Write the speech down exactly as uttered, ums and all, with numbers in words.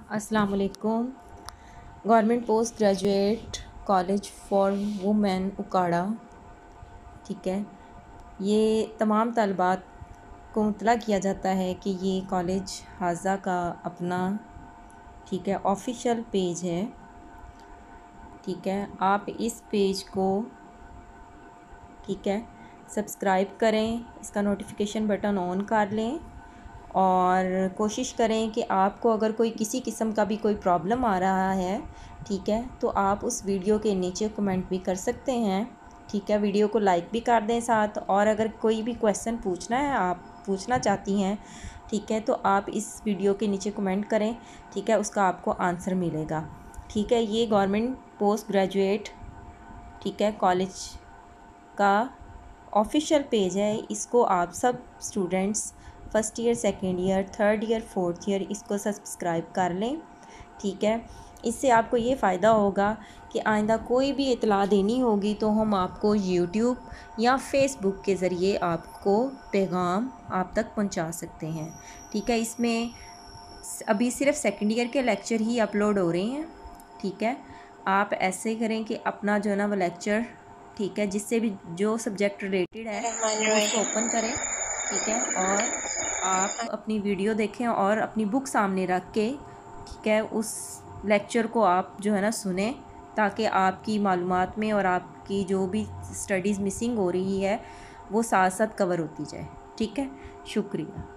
अस्सलाम वालेकुम। Government post graduate college for women Ukada, ठीक है, ये तमाम तलबात को मुतला किया जाता है कि ये कॉलेज हाजा का अपना, ठीक है, ऑफिशियल पेज है। ठीक है, आप इस पेज को, ठीक है, सब्सक्राइब करें, इसका नोटिफिकेशन बटन ऑन कर लें और कोशिश करें कि आपको अगर कोई किसी किस्म का भी कोई प्रॉब्लम आ रहा है, ठीक है, तो आप उस वीडियो के नीचे कमेंट भी कर सकते हैं। ठीक है, वीडियो को लाइक भी कर दें साथ, और अगर कोई भी क्वेश्चन पूछना है, आप पूछना चाहती हैं, ठीक है, तो आप इस वीडियो के नीचे कमेंट करें, ठीक है, उसका आपको आंसर मिलेगा। ठीक है, ये गवर्नमेंट पोस्ट ग्रेजुएट, ठीक है, कॉलेज का ऑफिशियल पेज है। इसको आप सब students first year, second year, third year, fourth year इसको सब्सक्राइब कर लें। ठीक है, इससे आपको ये फ़ायदा होगा कि आइंदा कोई भी इतला देनी होगी तो हम आपको यूट्यूब या फेसबुक के ज़रिए आपको पैगाम आप तक पहुंचा सकते हैं। ठीक है, इसमें अभी सिर्फ सेकेंड ईयर के लेक्चर ही अपलोड हो रहे हैं। ठीक है, आप ऐसे करें कि अपना जो है ना वो लेक्चर, ठीक है, जिससे भी जो सब्जेक्ट रिलेटेड है उसको ओपन करें। ठीक है, और आप अपनी वीडियो देखें और अपनी बुक सामने रख के, ठीक है, उस लेक्चर को आप जो है ना सुने, ताकि आपकी मालूमात में और आपकी जो भी स्टडीज़ मिसिंग हो रही है वो साथ साथ कवर होती जाए। ठीक है, शुक्रिया।